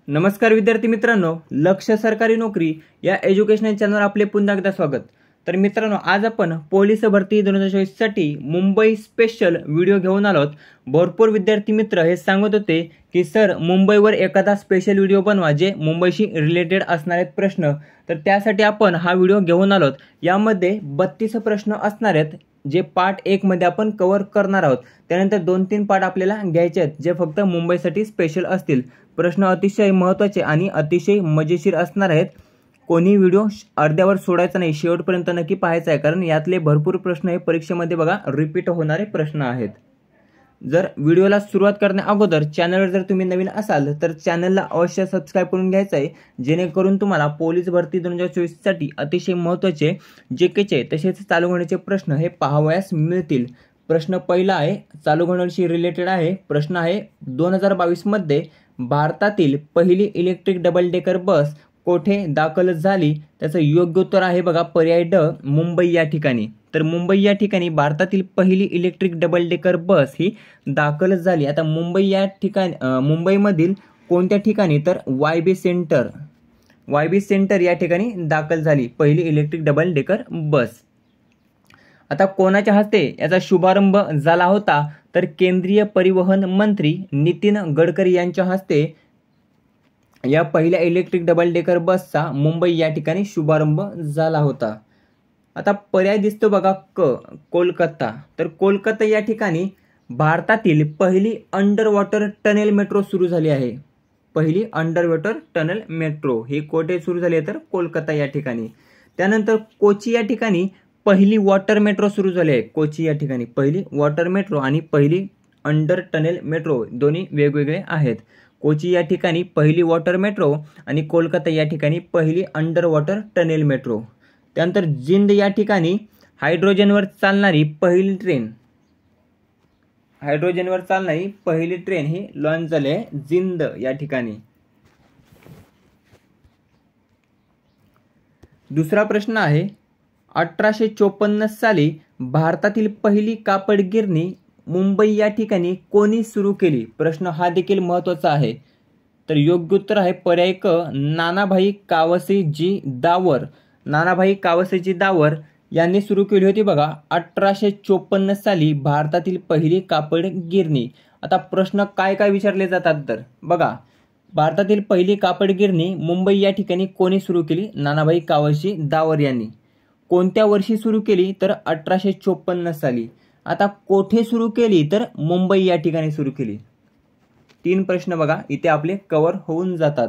नमस्कार विद्यार्थी मित्रांनो, लक्ष सरकारी नोकरी या एज्युकेशनल चॅनलवर आपले पुन्हा एकदा स्वागत। तर मित्रांनो, आज आपण पोलीस भरती 2024 साठी मुंबई स्पेशल व्हिडिओ घेऊन आलोत। भरपूर विद्यार्थी मित्र हे सांगत होते की सर मुंबईवर एखादा स्पेशल व्हिडिओ बनवा जे मुंबईशी रिलेटेड असणार आहेत प्रश्न। तर त्यासाठी आपण हा व्हिडिओ घेऊन आलोत। यामध्ये 32 प्रश्न असणार आहेत जे पार्ट 1 मध्ये आपण कव्हर करणार आहोत। त्यानंतर 2-3 पार्ट आपल्याला घ्यायचे आहेत जे फक्त मुंबईसाठी स्पेशल असतील। प्रश्न अतिशय महत्त्वाचे आणि अतिशय मजेशीर असणार आहेत। कोणी व्हिडिओ अर्ध्यावर सोडायचा नाही, शेवटपर्यंत नक्की पाहायचा आहे, कारण यातले भरपूर प्रश्न हे परीक्षेमध्ये बघा रिपीट होणारे प्रश्न आहेत। जर व्हिडिओला सुरुवात करण्या अगोदर चॅनलवर जर तुम्ही नवीन असाल तर चॅनलला अवश्य सबस्क्राइब करून घ्यायचं आहे, जेणेकरून तुम्हाला पोलीस भरती 2024 साठी अतिशय महत्त्वाचे जीकेचे तसेच चालू घडामोडीचे प्रश्न हे पाहावयास मिळतील। प्रश्न पहिला आहे चालू घडामोडीशी रिलेटेड आहे। प्रश्न आहे 2022 मध्ये भारतातील पहिली इलेक्ट्रिक डबल डेकर बस कोठे दाखल झाली? त्याचं योग्य उत्तर आहे बघा पर्याय ड, मुंबई या ठिकाणी। तर मुंबई या ठिकाणी भारतातील पहिली इलेक्ट्रिक डबल डेकर बस ही दाखल झाली। आता मुंबई या ठिकाणी मुंबईमधील कोणत्या ठिकाणी? तर वायबी सेंटर या ठिकाणी दाखल झाली पहिली इलेक्ट्रिक डबल डेकर बस। आता कोणाच्या हस्ते याचा शुभारंभ झाला होता? तर केंद्रीय परिवहन मंत्री नितीन गडकरी यांच्या हस्ते या पहिल्या इलेक्ट्रिक डबल डेकर बसचा मुंबई या ठिकाणी शुभारंभ झाला होता। आता पर्याय दिसतो बघा क, कोलकाता। तर कोलकाता या ठिकाणी भारतातील पहिली अंडर वॉटर टनेल मेट्रो सुरू झाली आहे। पहिली अंडर वॉटर टनेल मेट्रो ही कोठे सुरू झाली आहे? तर कोलकाता या ठिकाणी। त्यानंतर कोची या ठिकाणी पहिली वॉटर मेट्रो सुरू झाली आहे। कोची या ठिकाणी पहिली वॉटर मेट्रो आणि पहिली अंडर टनेल मेट्रो दोन्ही वेगवेगळे आहेत। कोची या ठिकाणी पहिली वॉटर मेट्रो आणि कोलकाता या ठिकाणी पहिली अंडर वॉटर टनेल मेट्रो। त्यानंतर जिंद या ठिकाणी हायड्रोजनवर चालणारी पहिली ट्रेन ही लॉन्च झाली आहे जिंद या ठिकाणी। दुसरा प्रश्न आहे 1854 साली भारतातील पहिली कापड गिरणी मुंबई या ठिकाणी कोणी सुरू केली? प्रश्न हा देखील महत्त्वाचा आहे। तर योग्य उत्तर आहे पर्याय क, नानाभाई कावसेजी दावर यांनी सुरू केली होती बघा 1854 साली भारतातील पहिली कापड गिरणी। आता प्रश्न काय काय विचारले जातात तर बघा, भारतातील पहिली कापड गिरणी मुंबई या ठिकाणी कोणी सुरू केली? नानाभाई कावसेजी दावर यांनी। कोणत्या वर्षी सुरू केली? तर 1854 साली। आता कोठे सुरू केली? तर मुंबई या ठिकाणी सुरू केली। 3 प्रश्न बघा इथे आपले कव्हर होऊन जातात।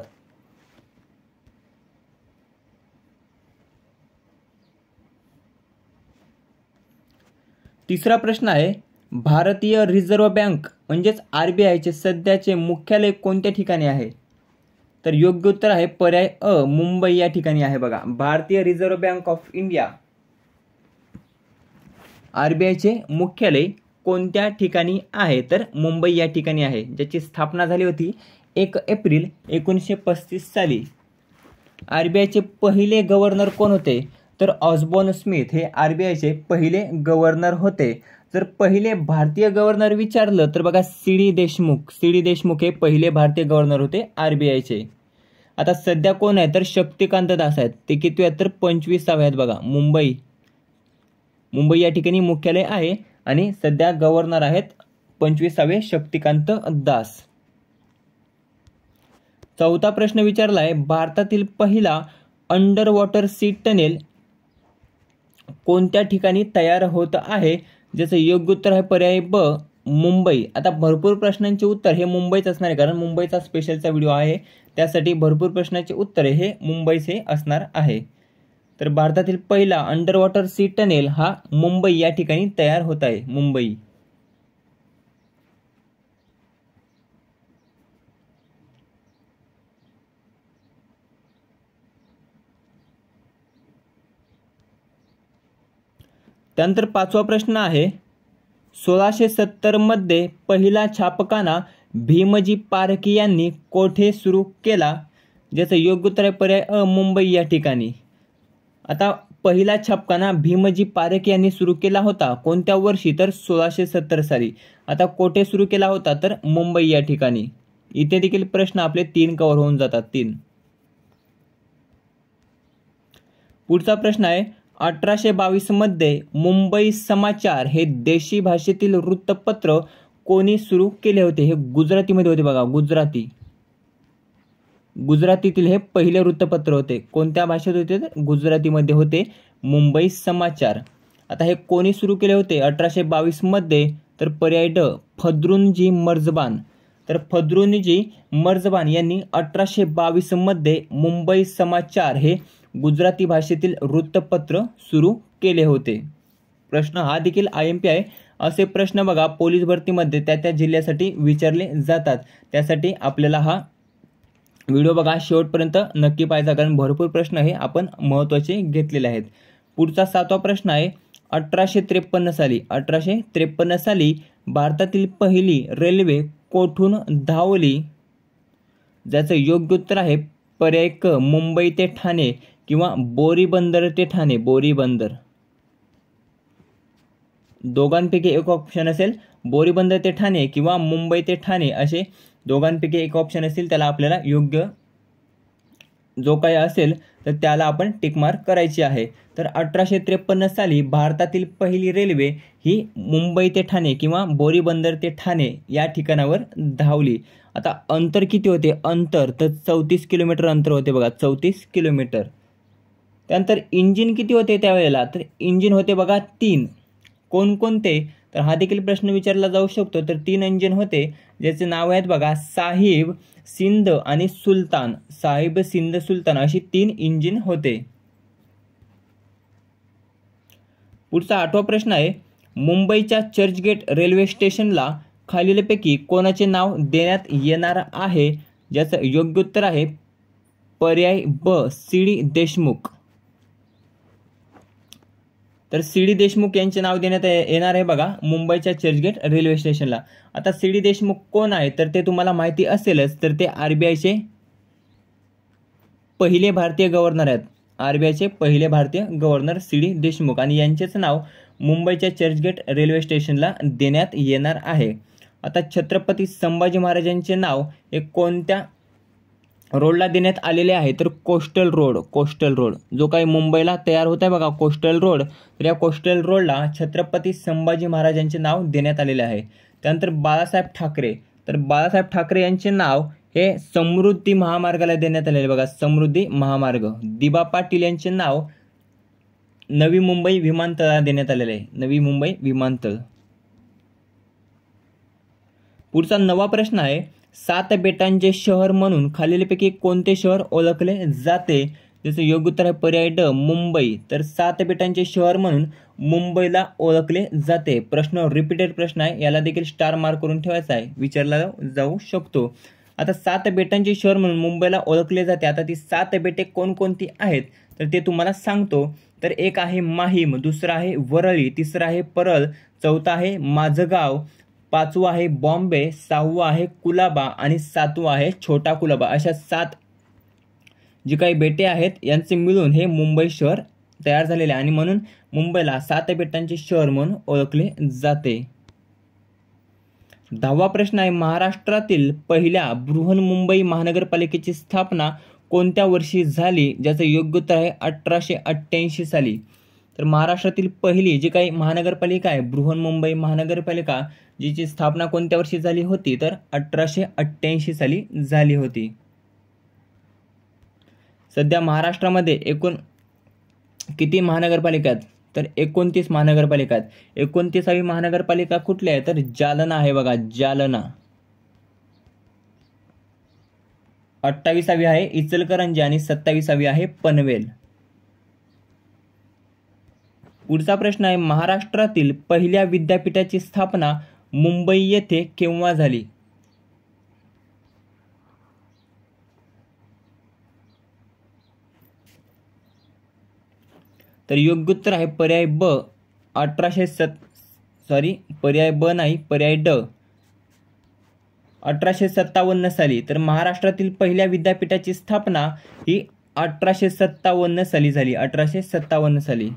तिसरा प्रश्न आहे भारतीय रिझर्व्ह बँक म्हणजेच RBI चे सध्याचे मुख्यालय कोणत्या ठिकाणी आहे? तर योग्य उत्तर आहे पर्याय अ, मुंबई या ठिकाणी आहे बघा। भारतीय reserve bank of India RBI चे मुख्यालय कोणत्या ठिकाणी आहे? तर मुंबई या ठिकाणी आहे, ज्याची स्थापना झाली होती 1 एप्रिल 1935 साली। RBI चे पहिले गव्हर्नर कोण होते? तर ऑस्बॉर्न स्मिथ हे RBI चे पहिले गव्हर्नर होते। जर पहिले भारतीय गव्हर्नर विचारलं तर बघा सी डी देशमुख हे पहिले भारतीय गव्हर्नर होते RBI चे। आता सध्या कोण आहे? तर शक्तिकांत दास आहेत। ते किती आहेत? तर 25वे आहेत बघा। मुंबई या ठिकाणी मुख्यालय आहे आणि सध्या गव्हर्नर आहेत 25वे शक्तिकांत दास। चौथा प्रश्न विचारला आहे भारतातील पहिला अंडर वॉटर सी टनेल कोणत्या ठिकाणी तयार होत आहे? ज्याचं योग्य उत्तर आहे पर्याय ब, मुंबई। आता भरपूर प्रश्नांचे उत्तर हे मुंबईच असणार आहे, कारण मुंबईचा स्पेशलचा व्हिडिओ आहे, त्यासाठी भरपूर प्रश्नांचे उत्तरे हे मुंबईचे असणार आहे। तर भारतातील पहिला अंडर वॉटर सी टनेल हा मुंबई या ठिकाणी तयार होत आहे, मुंबई। त्यानंतर 5वा प्रश्न आहे 1670 मध्ये पहिला छापखाना भीमजी पारखी यांनी कोठे सुरू केला? ज्याचं योग्य उत्तर आहे पर्याय अ, मुंबई या ठिकाणी। आता पहिला छापखाना भीमजी पारेख यांनी सुरू केला होता कोणत्या वर्षी? तर 1670 साली। आता कोठे सुरू केला होता? तर मुंबई या ठिकाणी। इथे देखील प्रश्न आपले 3 कव्हर होऊन जातात, 3. पुढचा प्रश्न आहे 1822 मध्ये मुंबई समाचार हे देशी भाषेतील वृत्तपत्र कोणी सुरू केले होते? हे गुजरातीमध्ये होते बघा, गुजरातीतील हे पहिले वृत्तपत्र होते. कोणत्या भाषेत होते? तर गुजरातीमध्ये होते मुंबई समाचार. आता हे कोणी सुरू केले होते 1822 मध्ये? तर पर्याय ड फदरुनजी मर्जबान. तर फदरुनजी मर्जबान यांनी 1822 मध्ये मुंबई समाचार हे गुजराती भाषेतील वृत्तपत्र सुरू केले होते. प्रश्न हा देखील IMP आहे. असे प्रश्न बघा पोलीस भरतीमध्ये त्या जिल्ह्यासाठी विचारले जातात. त्यासाठी आपल्याला हा व्हिडिओ बघा शेवटपर्यंत नक्की पाहायचा, कारण भरपूर प्रश्न हे आपण महत्त्वाचे घेतलेले आहेत. पुढचा 7वा प्रश्न आहे 1853 साली भारतातील पहिली रेल्वे कोठून धावली? ज्याचं योग्य उत्तर आहे पर्याय क मुंबई ते ठाणे किंवा बोरीबंदर ते ठाणे. बोरीबंदर, दोघांपैकी एक ऑप्शन असेल. बोरीबंदर ते ठाणे किंवा मुंबई ते ठाणे असे दोघांपैकी एक ऑप्शन असेल, त्याला आपल्याला योग्य जो काही असेल तर त्याला आपण टिकमार्क करायची आहे. तर 1853 साली भारतातील पहिली रेल्वे ही मुंबई ते ठाणे किंवा बोरीबंदर ते ठाणे या ठिकाणावर धावली. आता अंतर किती होते? अंतर तर 34 किलोमीटर अंतर होते बघा, 34 किलोमीटर. त्यानंतर इंजिन किती होते त्यावेळेला? तर इंजिन होते बघा 3. कोणकोणते? तर हा देखील प्रश्न विचारला जाऊ शकतो. तर 3 इंजिन होते, ज्याचे नाव आहेत बघा साहिब, सिंध आणि सुलतान. साहिब, सिंध, सुलतान अशी 3 इंजिन होते. पुढचा 8वा प्रश्न आहे मुंबईच्या चर्चगेट रेल्वे स्टेशनला खालीलपैकी कोणाचे नाव देण्यात येणार आहे? ज्याचं योग्य उत्तर आहे पर्याय ब सी.डी. देशमुख. तर सी.डी. देशमुख यांचे नाव देण्यात येणार आहे बघा मुंबईच्या चर्चगेट रेल्वे स्टेशनला. आता सी.डी. देशमुख कोण आहे? तर ते तुम्हाला माहिती असेलच. तर ते RBIचे पहिले भारतीय गव्हर्नर आहेत. RBIचे पहिले भारतीय गव्हर्नर सी.डी. देशमुख, आणि यांचेच नाव मुंबईच्या चर्चगेट रेल्वे स्टेशनला देण्यात येणार आहे. आता छत्रपती संभाजी महाराजांचे नाव हे कोणत्या रोडला देण्यात आलेले आहे? तर कोस्टल रोड. कोस्टल रोड जो काही मुंबईला तयार होत आहे बघा, कोस्टल रोड, तर या कोस्टल रोडला छत्रपती संभाजी महाराजांचे नाव देण्यात आलेले आहे. त्यानंतर बाळासाहेब ठाकरे. तर बाळासाहेब ठाकरे यांचे नाव हे समृद्धी महामार्गाला देण्यात आलेले बघा, समृद्धी महामार्ग. दिबा पाटील यांचे नाव नवी मुंबई विमानतळाला देण्यात आलेले आहे, नवी मुंबई विमानतळ. पुढचा 9वा प्रश्न आहे 7 बेटांचे शहर म्हणून खालीलपैकी कोणते शहर ओळखले जाते? ज्याचं योग्य उत्तर आहे पर्याय ड मुंबई. तर 7 बेटांचे शहर म्हणून मुंबईला ओळखले जाते. प्रश्न रिपीटेड प्रश्न आहे, याला देखील स्टार मार्क करून ठेवायचा आहे, विचारला जाऊ शकतो. आता 7 बेटांचे शहर म्हणून मुंबईला ओळखले जाते. आता ती 7 बेटे कोणकोणती आहेत तर ते तुम्हाला सांगतो. तर एक आहे माहीम, दुसरं आहे वरळी, तिसरं आहे परळ, चौथा आहे माझगाव, 5वं आहे बॉम्बे, 6वं आहे कुलाबा आणि 7वं आहे छोटा कुलाबा. अशा 7 जी काही बेटे आहेत यांचे मिळून हे मुंबई शहर तयार झालेले आहे, आणि म्हणून मुंबईला 7 बेटांचे शहर म्हणून ओळखले जाते. 10वा प्रश्न आहे महाराष्ट्रातील पहिल्या बृहन्मुंबई महानगरपालिकेची स्थापना कोणत्या वर्षी झाली? ज्याचं योग्य उत्तर आहे 1888 साली. तर महाराष्ट्रातील पहिली जी काही महानगरपालिका आहे बृहन्मुंबई महानगरपालिका, जिची स्थापना कोणत्या वर्षी झाली होती? तर 1888 साली झाली होती. सध्या महाराष्ट्रामध्ये एकूण किती महानगरपालिका आहेत? तर 29 महानगरपालिका आहेत. 29वी महानगरपालिका कुठली आहे? तर जालना आहे बघा, जालना. 28वी आहे इचलकरंजी आणि 27वी आहे पनवेल. पुढचा प्रश्न आहे महाराष्ट्रातील पहिल्या विद्यापीठाची स्थापना मुंबई येथे केव्हा झाली? तर योग्य उत्तर आहे पर्याय ब पर्याय ब नाही, पर्याय ड 1857 साली. तर महाराष्ट्रातील पहिल्या विद्यापीठाची स्थापना ही 1857 साली झाली, 1857 साली.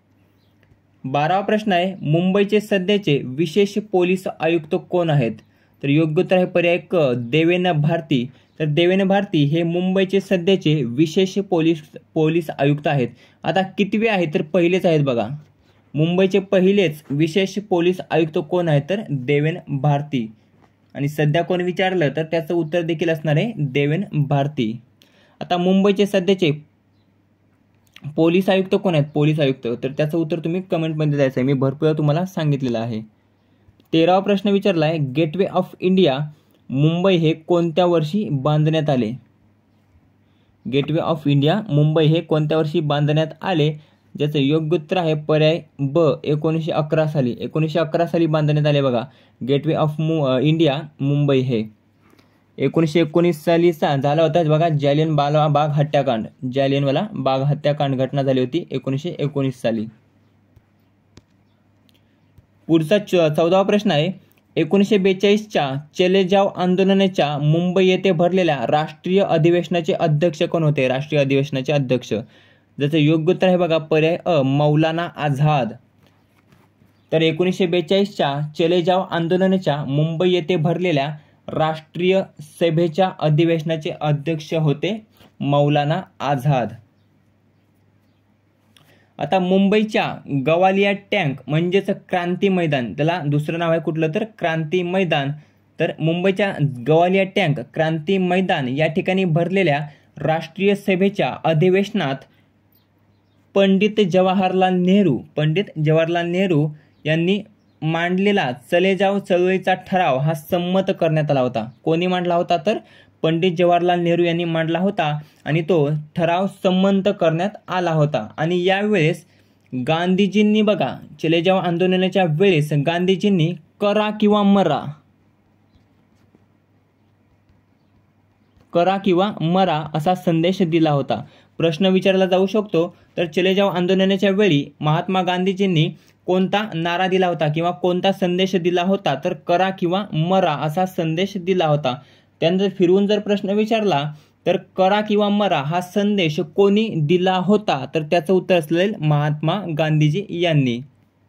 12वा प्रश्न आहे मुंबईचे सध्याचे विशेष पोलीस आयुक्त कोण आहेत? तर योग्य उत्तर आहे पर्याय क, देवेन भारती. तर देवेन भारती हे मुंबईचे सध्याचे विशेष पोलीस आयुक्त आहेत. आता कितवे आहेत तर पहिलेच आहेत बघा. मुंबईचे पहिलेच विशेष पोलीस आयुक्त कोण आहेत तर देवेन भारती. आणि सध्या कोण विचारलं तर त्याचं उत्तर देखील असणार आहे देवेन भारती. आता मुंबईचे सध्याचे पोलीस आयुक्त कोण आहेत, पोलीस आयुक्त, तर त्याचं उत्तर तुम्ही कमेंटमध्ये द्यायचं आहे. मी भरपूर तुम्हाला सांगितलेलं आहे. 13वा प्रश्न विचारला आहे, गेटवे ऑफ इंडिया मुंबई हे कोणत्या वर्षी बांधण्यात आले? गेटवे ऑफ इंडिया मुंबई हे कोणत्या वर्षी बांधण्यात आले? ज्याचं योग्य उत्तर आहे पर्याय ब, 1911 साली. 1911 साली बांधण्यात आले बघा गेटवे ऑफ इंडिया मुंबई हे. 1919 साली झाला होता बघा जालियनवाला बाग हत्याकांड. जालियनवाला बाग हत्याकांड घटना झाली होती 1919 साली. पुढचा 14वा प्रश्न आहे, 1942च्या चले जाव आंदोलनाच्या मुंबई येथे भरलेल्या राष्ट्रीय अधिवेशनाचे अध्यक्ष कोण होते? राष्ट्रीय अधिवेशनाचे अध्यक्ष. ज्याचं योग्य उत्तर आहे बघा पर्याय अ, मौलाना आझाद. तर 1942च्या चले जाव आंदोलनाच्या मुंबई येथे भरलेल्या राष्ट्रीय सभेच्या अधिवेशनाचे अध्यक्ष होते मौलाना आझाद. आता मुंबईच्या गवालिया टँक म्हणजेच क्रांती मैदान, त्याला दुसरं नाव आहे कुठलं तर क्रांती मैदान. तर मुंबईच्या गवालिया टँक क्रांती मैदान या ठिकाणी भरलेल्या राष्ट्रीय सभेच्या अधिवेशनात पंडित जवाहरलाल नेहरू यांनी मांडलेला चले जाव चळवळीचा ठराव हा संमत करण्यात आला होता. कोणी मांडला होता तर पंडित जवाहरलाल नेहरू यांनी मांडला होता आणि तो ठराव संमत करण्यात आला होता. आणि यावेळेस गांधीजींनी बघा चले जाव आंदोलनाच्या वेळेस गांधीजींनी करा किंवा मरा असा संदेश दिला होता. प्रश्न विचारला जाऊ शकतो तर चले जाव आंदोलनाच्या वेळी महात्मा गांधीजींनी कोणता नारा दिला होता किंवा कोणता संदेश दिला होता तर करा किंवा मरा असा संदेश दिला होता. त्यानंतर फिरवून जर प्रश्न विचारला तर करा किंवा मरा हा संदेश कोणी दिला होता तर त्याचं उत्तर असेल महात्मा गांधीजी यांनी.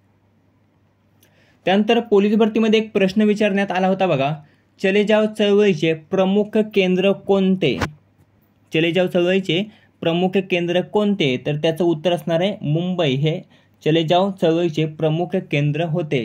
त्यानंतर पोलीस भरतीमध्ये एक प्रश्न विचारण्यात आला होता बघा, चले जाव चळवळीचे प्रमुख केंद्र कोणते? चले जाव चळवळीचे प्रमुख केंद्र कोणते? तर त्याचं उत्तर असणार आहे मुंबई हे चले जाव चळवळीचे प्रमुख केंद्र होते.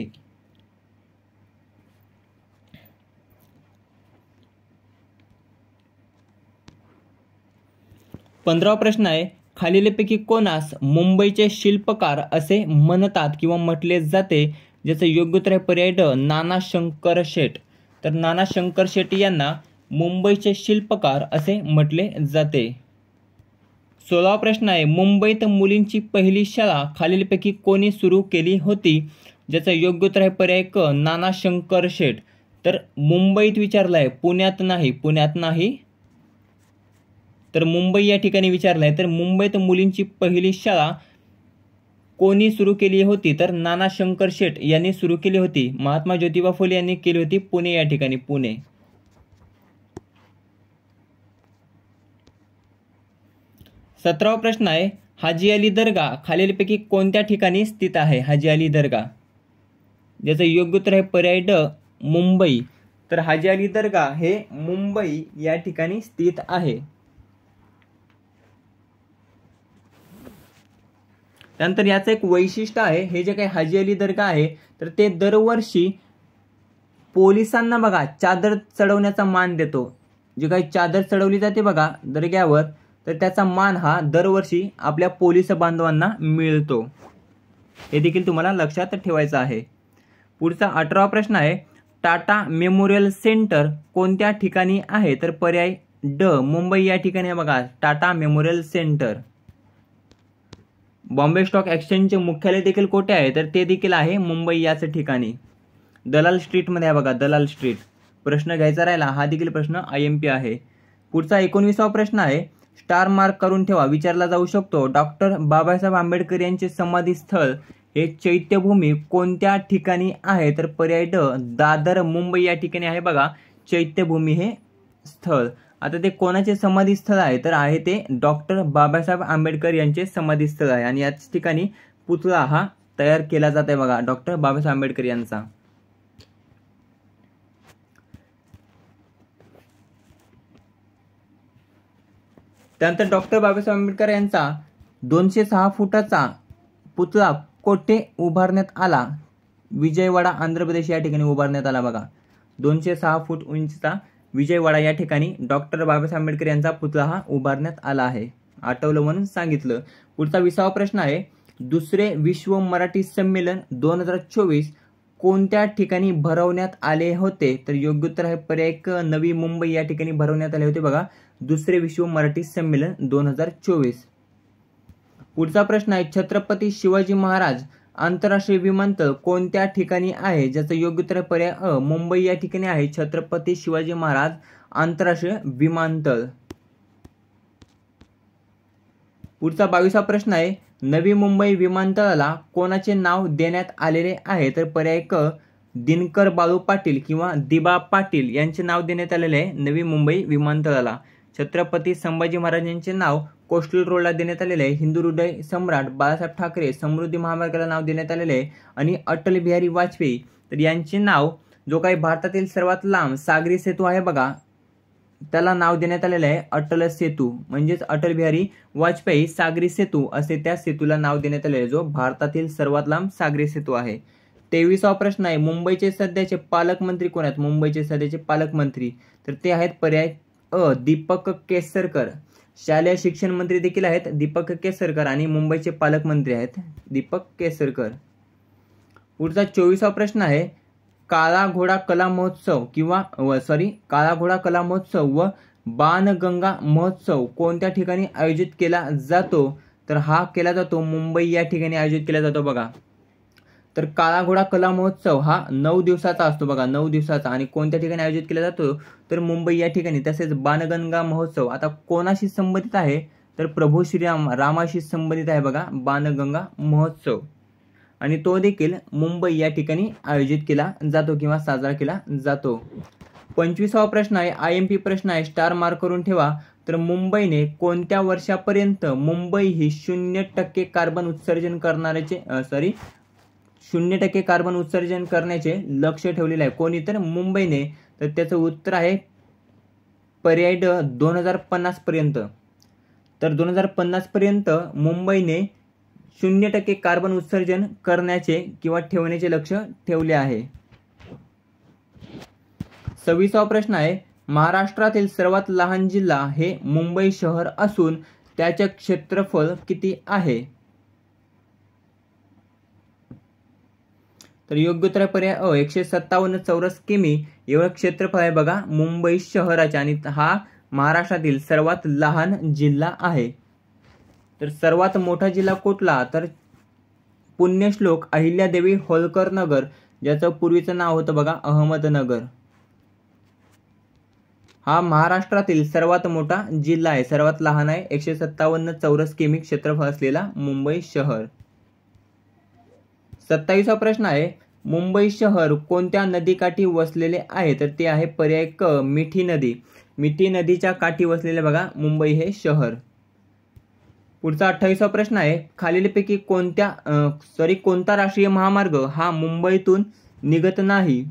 15वा प्रश्न आहे, खालीलपैकी कोणास मुंबईचे शिल्पकार असे म्हणतात किंवा म्हटले जाते? ज्याचं योग्य उत्तर आहे पर्याय ड, नाना शंकर शेठ. तर नाना शंकर शेठ यांना मुंबईचे शिल्पकार असे म्हटले जाते. 16वा प्रश्न आहे, मुंबईत मुलींची पहिली शाळा खालीलपैकी कोणी सुरू केली होती? ज्याचं योग्य उत्तर आहे पर्याय क, नाना शंकर शेठ. तर मुंबईत विचारलं आहे, पुण्यात नाही. तर मुंबई या ठिकाणी विचारलं आहे. तर मुंबईत मुलींची पहिली शाळा कोणी सुरू केली होती? तर नाना शंकर शेठ यांनी सुरू केली होती. महात्मा ज्योतिबा फुले यांनी केली होती पुणे या ठिकाणी, पुणे. 17वा प्रश्न आहे, हाजी अली दर्गा खालीलपैकी कोणत्या ठिकाणी स्थित आहे? हाजी अली दर्गा. ज्याचं योग्य उत्तर आहे पर्याय ड, मुंबई. तर हाजी अली दर्गा हे मुंबई या ठिकाणी स्थित आहे. त्यानंतर याचं एक वैशिष्ट्य आहे, हे जे काही हाजी अली दर्गा आहे तर ते दरवर्षी पोलिसांना बघा चादर चढवण्याचा मान देतो. जी काही चादर चढवली जाते बघा दर्ग्यावर, तर त्याचा मान हा दरवर्षी आपल्या पोलीस बांधवांना मिळतो. हे देखील तुम्हाला लक्षात ठेवायचं आहे. पुढचा 18वा प्रश्न आहे, टाटा मेमोरियल सेंटर कोणत्या ठिकाणी आहे? तर पर्याय ड, मुंबई या ठिकाणी आहे बघा Tata memorial centre. Bombay stock एक्सचेंजचे मुख्यालय देखील कुठे आहे? तर ते देखील आहे मुंबई याच ठिकाणी, दलाल स्ट्रीटमध्ये आहे बघा, दलाल स्ट्रीट. प्रश्न घ्यायचा राहिला, हा देखील प्रश्न IMP आहे. पुढचा 19वा प्रश्न आहे, स्टार मार्क करून ठेवा, विचारला जाऊ शकतो. डॉक्टर बाबासाहेब आंबेडकर यांचे समाधी स्थळ हे चैत्यभूमी कोणत्या ठिकाणी आहे? तर पर्याय ड, दादर मुंबई या ठिकाणी आहे बघा चैत्यभूमी हे स्थळ. आता ते कोणाचे समाधी स्थळ आहे? तर आहे ते डॉक्टर बाबासाहेब आंबेडकर यांचे समाधी स्थळ आहे. आणि याच ठिकाणी पुतळा हा तयार केला जात आहे बघा डॉक्टर बाबासाहेब आंबेडकर यांचा. त्यानंतर डॉक्टर बाबासाहेब आंबेडकर यांचा 206 फुटाचा पुतळा कोठे उभारण्यात आला? विजयवाडा आंध्र प्रदेश या ठिकाणी उभारण्यात आला बघा. 206 फूट उंचीचा विजयवाडा या ठिकाणी डॉक्टर बाबासाहेब आंबेडकर यांचा पुतळा हा उभारण्यात आला आहे. आठवलं म्हणून सांगितलं. पुढचा 20वा प्रश्न आहे, दुसरे विश्व मराठी संमेलन 2024 कोणत्या ठिकाणी भरवण्यात आले होते? तर योग्य उत्तर आहे पर्याय क, नवी मुंबई या ठिकाणी भरवण्यात आले होते बघा दुसरे विश्व मराठी संमेलन 2024. पुढचा प्रश्न आहे, छत्रपती शिवाजी महाराज आंतरराष्ट्रीय विमानतळ कोणत्या ठिकाणी आहे? ज्याचं योग्य उत्तर आहे पर्याय अ, मुंबई या ठिकाणी आहे छत्रपती शिवाजी महाराज आंतरराष्ट्रीय विमानतळ. पुढचा 22वा प्रश्न आहे, नवी मुंबई विमानतळाला कोणाचे नाव देण्यात आलेले आहे? तर पर्याय क, दिनकर बाळू पाटील किंवा दिबा पाटील यांचे नाव देण्यात आलेले आहे नवी मुंबई विमानतळाला. छत्रपती संभाजी महाराजांचे नाव कोस्टल रोडला देण्यात आलेले आहे. हिंदू हृदय सम्राट बाळासाहेब ठाकरे समृद्धी महामार्गाला नाव देण्यात आलेले आहे. आणि अटल बिहारी वाजपेयी तर यांचे नाव जो काही भारतातील सर्वात लांब सागरी सेतू आहे बघा त्याला नाव देण्यात आलेलं आहे अटल सेतू. म्हणजेच अटल बिहारी वाजपेयी सागरी सेतू असे त्या सेतूला नाव देण्यात आलेले आहे जो भारतातील सर्वात लांब सागरी सेतू आहे. 23वा प्रश्न आहे, मुंबईचे सध्याचे पालकमंत्री कोण आहेत? मुंबईचे सध्याचे पालकमंत्री तर ते आहेत पर्याय अ, दीपक केसरकर. शालेय शिक्षण मंत्री देखील आहेत दीपक केसरकर आणि मुंबईचे पालकमंत्री आहेत दीपक केसरकर. पुढचा 24वा प्रश्न आहे, काळा घोडा कला महोत्सव काळा घोडा कला महोत्सव व बाणगंगा महोत्सव कोणत्या ठिकाणी आयोजित केला जातो? तर हा केला जातो मुंबई या ठिकाणी आयोजित केला जातो बघा. तर काळा घोडा कला महोत्सव हा 9 दिवसाचा असतो बघा 9 दिवसाचा आणि कोणत्या ठिकाणी आयोजित केला जातो? तर मुंबई या ठिकाणी. तसेच बाणगंगा महोत्सव आता कोणाशी संबंधित आहे? तर प्रभू श्रीराम रामाशी संबंधित आहे बघा बाणगंगा महोत्सव आणि तो देखील मुंबई या ठिकाणी आयोजित केला जातो किंवा साजरा केला जातो. 25वा प्रश्न आहे, IMP प्रश्न आहे, स्टार मार्क करून ठेवा. तर मुंबईने कोणत्या वर्षापर्यंत मुंबई ही 0% कार्बन उत्सर्जन करण्याचे लक्ष्य ठेवलेले आहे? कोणी? तर मुंबईने. तर त्याचं उत्तर आहे पर्याय ड, 2050 पर्यंत. तर 2050 पर्यंत मुंबईने 0% कार्बन उत्सर्जन करण्याचे किंवा ठेवण्याचे लक्ष्य ठेवले आहे. 26वा प्रश्न आहे, महाराष्ट्रातील सर्वात लहान जिल्हा हे मुंबई शहर असून त्याचे क्षेत्रफळ किती आहे? तर योग्य उत्तर पर्याय अ, 157 चौरस किमी एवढं क्षेत्रफळ आहे बघा मुंबई शहराचे आणि हा महाराष्ट्रातील सर्वात लहान जिल्हा आहे. तर सर्वात मोठा जिल्हा कुठला? तर पुण्यश्लोक अहिल्यादेवी होळकर नगर ज्याचं पूर्वीचं नाव होतं बघा अहमदनगर. हा महाराष्ट्रातील सर्वात मोठा जिल्हा आहे. सर्वात लहान आहे 157 चौरस किमी क्षेत्रफळ असलेला मुंबई शहर. 27वा प्रश्न आहे, मुंबई शहर कोणत्या नदीकाठी वसलेले आहे? तर ते आहे पर्याय क, मिठी नदी. मिठी नदीच्या काठी वसलेले बघा मुंबई हे शहर. पुढचा 28वा प्रश्न आहे, खालीलपैकी कोणता राष्ट्रीय महामार्ग हा मुंबईतून निघत नाही?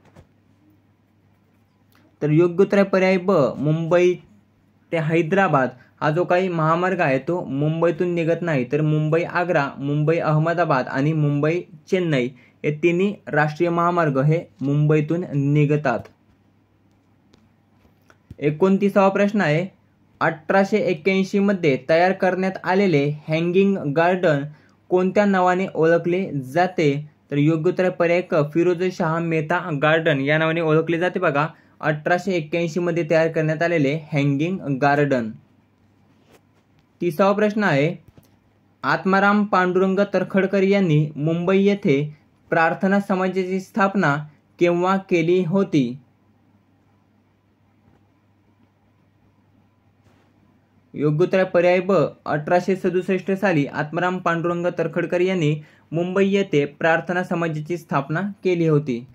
तर योग्य उत्तर आहे पर्याय ब, मुंबई ते हैदराबाद हा जो काही महामार्ग आहे तो मुंबईतून निघत नाही. तर मुंबई आग्रा, मुंबई अहमदाबाद आणि मुंबई चेन्नई हे तिन्ही राष्ट्रीय महामार्ग हे मुंबईतून निघतात. 29वा प्रश्न आहे, 1881 मध्ये तयार करण्यात आलेले हँगिंग गार्डन कोणत्या नावाने ओळखले जाते? तर योग्य उत्तर आहे पर्याय क, फिरोजशाह मेहता गार्डन या नावाने ओळखले जाते बघा 1881 मध्ये तयार करण्यात आलेले हँगिंग गार्डन. 30वा प्रश्न आहे, आत्माराम पांडुरंग तरखडकर यांनी मुंबई येथे प्रार्थना समाजाची स्थापना केव्हा केली होती? योग्य उत्तर पर्याय ब, 1867 साली आत्माराम पांडुरंग तरखडकर यांनी मुंबई येथे प्रार्थना समाजाची स्थापना केली होती.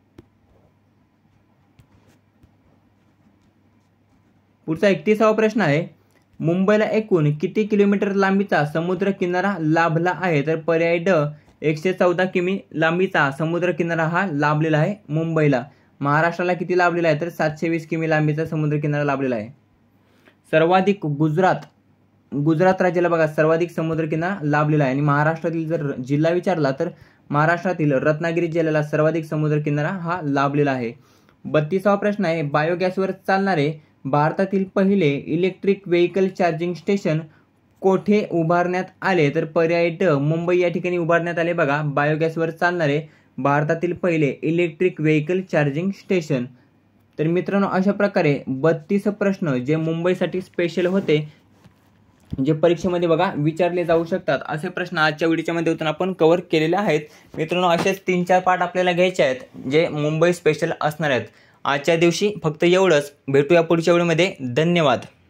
पुढचा 31वा प्रश्न आहे, मुंबईला एकूण किती किलोमीटर लांबीचा समुद्र किनारा लाभला आहे? तर पर्याय ड, 114 किमी लांबीचा समुद्र किनारा हा लाभलेला आहे मुंबईला. महाराष्ट्राला किती लाभलेला आहे? तर 720 किमी लांबीचा समुद्र किनारा लाभलेला आहे. सर्वाधिक गुजरात गुजरात राज्याला बघा सर्वाधिक समुद्रकिनारा लाभलेला आहे आणि महाराष्ट्रातील जर जिल्हा विचारला तर महाराष्ट्रातील रत्नागिरी जिल्ह्याला सर्वाधिक समुद्रकिनारा हा लाभलेला आहे. 32वा प्रश्न आहे, बायोगॅसवर चालणारे भारतातील पहिले इलेक्ट्रिक व्हेकल चार्जिंग स्टेशन कोठे उभारण्यात आले? तर पर्याय ड मुंबई या ठिकाणी उभारण्यात आले. बघा बायोगॅसवर चालणारे भारतातील पहिले इलेक्ट्रिक व्हेकल चार्जिंग स्टेशन. तर मित्रांनो अशा प्रकारे 32 प्रश्न जे मुंबईसाठी स्पेशल होते, जे परीक्षेमध्ये बघा विचारले जाऊ शकतात, असे प्रश्न आजच्या व्हिडिओच्या माध्यमातून आपण कव्हर केलेले आहेत. मित्रांनो असेच 3-4 पार्ट आपल्याला घ्यायचे आहेत जे मुंबई स्पेशल असणार आहेत. आजच्या दिवशी फक्त एवढंच. भेटूया पुढच्या व्हिडिओमध्ये. धन्यवाद.